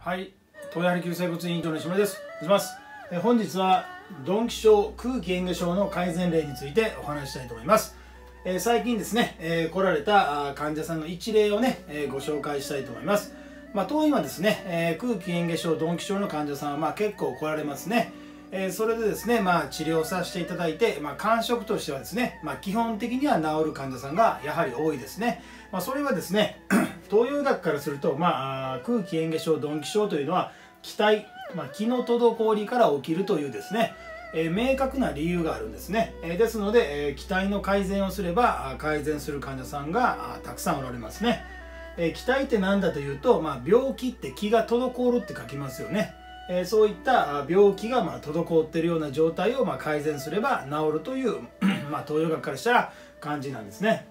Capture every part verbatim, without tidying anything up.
はい、東洋救済骨院長の石村です。お願いします。え本日は鈍気症、空気嚥下症の改善例についてお話ししたいと思います。えー、最近ですね、えー、来られた患者さんの一例をね、えー、ご紹介したいと思います。まあ、当院はですね、えー、空気嚥下症、鈍気症の患者さんはまあ結構来られますね。えー、それでですね、まあ、治療させていただいて、まあ、感触としてはですね、まあ、基本的には治る患者さんがやはり多いですね。まあ、それはですね、東洋医学からすると、まあ、空気嚥下症、鈍気症というのは気体、まあ、気の滞りから起きるというですね、えー、明確な理由があるんですね。えー、ですので、えー、気体の改善をすれば改善する患者さんがたくさんおられますね。えー、気体って何だというと、まあ、病気って気が滞るって書きますよね。えー、そういった病気がまあ滞っているような状態をまあ改善すれば治るというまあ東洋学からしたら感じなんですね。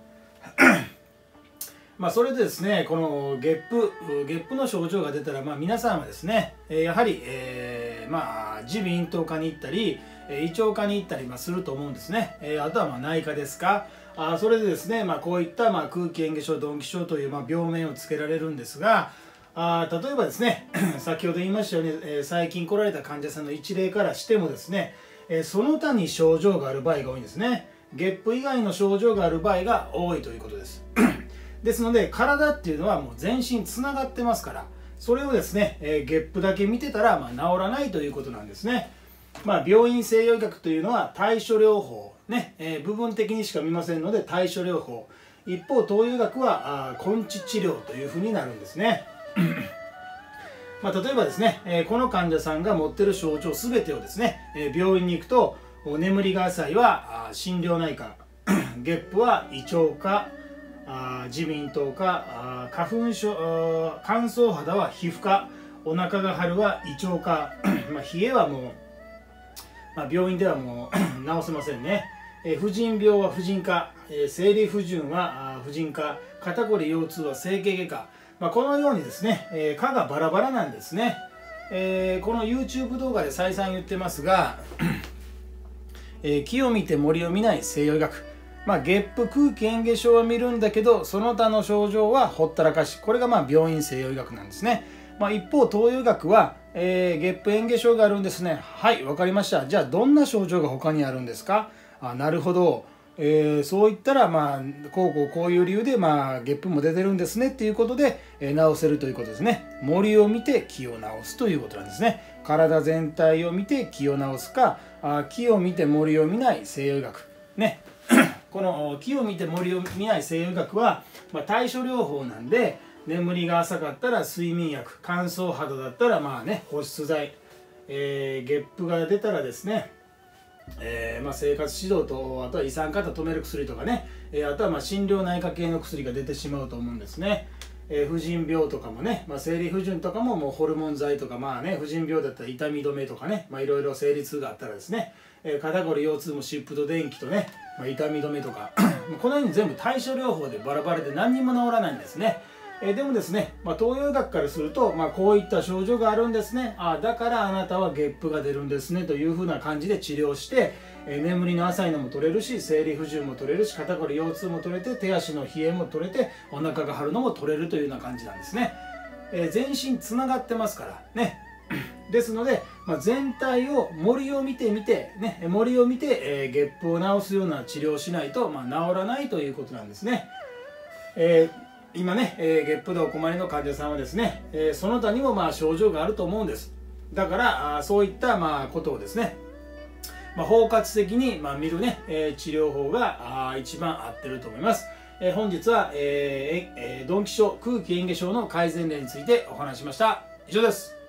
まあそれでですね、このゲップゲップの症状が出たら、まあ皆さんはですね、やはり、えー、まあ耳鼻咽頭科に行ったり胃腸科に行ったりすると思うんですね。あとはまあ内科ですか。あそれでですね、まあ、こういったまあ空気嚥下症、鈍気症というまあ病名をつけられるんですが、あ例えばですね先ほど言いましたように、えー、最近来られた患者さんの一例からしてもですね、えー、その他に症状がある場合が多いんですね。ゲップ以外の症状がある場合が多いということですですので、体っていうのはもう全身つながってますから、それをですね、えー、ゲップだけ見てたらまあ治らないということなんですね。まあ、病院西洋医学というのは対処療法ね、えー、部分的にしか見ませんので対処療法、一方東洋医学はあ根治治療というふうになるんですねまあ例えばですね、えー、この患者さんが持っている症状全てをですね、えー、病院に行くと、眠りが浅いはあ心療内科ゲップは胃腸科、あ耳鼻咽頭科、あ花粉症、乾燥肌は皮膚科、お腹が張るは胃腸科まあ冷えはもう、まあ、病院ではもう治せませんね。えー、婦人病は婦人科、えー、生理不順は婦人科、肩こり腰痛は整形外科、まあ、このようにですね、えー、科がバラバラなんですね。えー、この YouTube 動画で再三言ってますが、えー、気を見て森を見ない西洋医学、まあ、ゲップ空気嚥下症は見るんだけどその他の症状はほったらかし、これがまあ病院西洋医学なんですね。まあ、一方東洋医学は、えー、ゲップ嚥下症があるんですね。はい、わかりました。じゃあどんな症状が他にあるんですか。あ、なるほど。えー、そういったら、まあ、こうこうこういう理由で、まあ、ゲップも出てるんですねっていうことで、えー、治せるということですね。森を見て気を治すということなんですね。体全体を見て気を治すか、あ気を見て森を見ない西洋医学ね。この気を見て森を見ない西洋医学は、まあ、対処療法なんで、眠りが浅かったら睡眠薬、乾燥肌だったらまあね保湿剤、えー、ゲップが出たらですね、えーまあ、生活指導と、あとは胃酸型止める薬とかね、えー、あとはまあ心療内科系の薬が出てしまうと思うんですね。えー、婦人病とかもね、まあ、生理不順とかももうホルモン剤とか、まあね婦人病だったら痛み止めとかね、まあいろいろ生理痛があったらですね、えー、肩こり腰痛も湿布と電気とね、まあ、痛み止めとかこのように全部対処療法でバラバラで何にも治らないんですね。えー、でもですね、まあ、東洋医学からすると、まあ、こういった症状があるんですね。あだからあなたはゲップが出るんですねというふうな感じで治療して、えー、眠りの浅いのも取れるし、生理不順も取れるし、肩こり腰痛も取れて、手足の冷えも取れて、お腹が張るのも取れるというような感じなんですね。えー、全身つながってますからね。ですので、まあ、全体を森を見てみて、ね、森を見て、えー、ゲップを治すような治療をしないと、まあ、治らないということなんですね。えー今ね、えー、ゲップでお困りの患者さんはですね、えー、その他にもまあ症状があると思うんです。だからあそういったまあことをですね、まあ、包括的にまあ見るね、えー、治療法があ一番合ってると思います。えー、本日は、えーえー、鈍気症、空気嚥下症の改善例についてお話ししました。以上です。